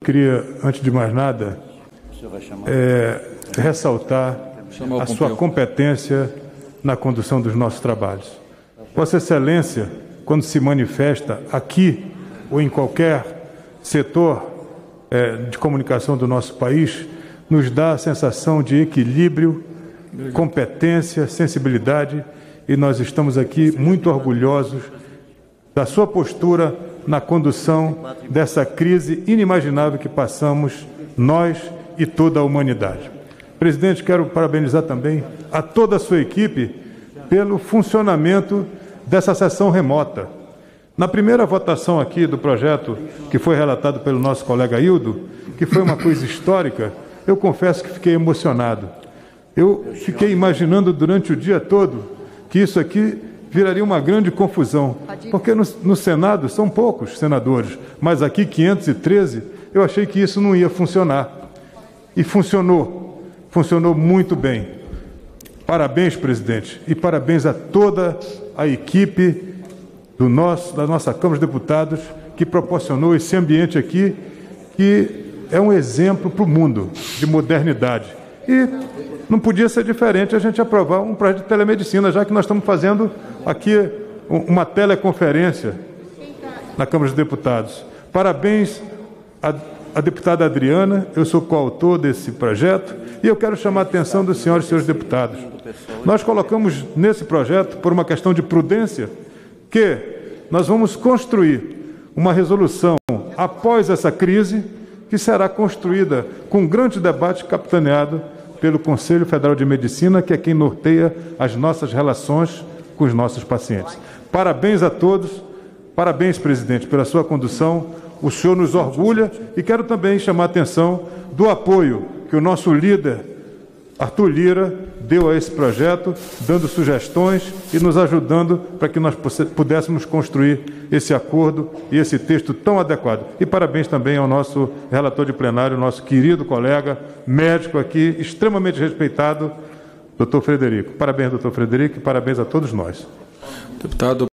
queria, antes de mais nada, ressaltar a sua competência na condução dos nossos trabalhos. Vossa Excelência, quando se manifesta aqui ou em qualquer setor de comunicação do nosso país, nos dá a sensação de equilíbrio, competência, sensibilidade, e nós estamos aqui muito orgulhosos da sua postura na condução dessa crise inimaginável que passamos nós e toda a humanidade. Presidente, quero parabenizar também a toda a sua equipe pelo funcionamento dessa sessão remota. Na primeira votação aqui do projeto, que foi relatado pelo nosso colega Hildo, que foi uma coisa histórica, eu confesso que fiquei emocionado. Eu fiquei imaginando durante o dia todo que isso aqui viraria uma grande confusão, porque no Senado são poucos senadores, mas aqui 513, eu achei que isso não ia funcionar. E funcionou muito bem. Parabéns, presidente, e parabéns a toda a equipe da nossa Câmara de Deputados que proporcionou esse ambiente aqui, que é um exemplo para o mundo de modernidade. E não podia ser diferente a gente aprovar um projeto de telemedicina, já que nós estamos fazendo aqui uma teleconferência na Câmara dos Deputados. Parabéns à deputada Adriana, eu sou coautor desse projeto, e eu quero chamar a atenção dos senhores e senhores deputados. Nós colocamos nesse projeto, por uma questão de prudência, que nós vamos construir uma resolução após essa crise, que será construída com um grande debate capitaneado pelo Conselho Federal de Medicina, que é quem norteia as nossas relações com os nossos pacientes. Parabéns a todos, parabéns, presidente, pela sua condução, o senhor nos orgulha, e quero também chamar a atenção do apoio que o nosso líder, Arthur Lira, deu a esse projeto, dando sugestões e nos ajudando para que nós pudéssemos construir esse acordo e esse texto tão adequado. E parabéns também ao nosso relator de plenário, nosso querido colega, médico aqui, extremamente respeitado, doutor Frederico. Parabéns, doutor Frederico, e parabéns a todos nós. Deputado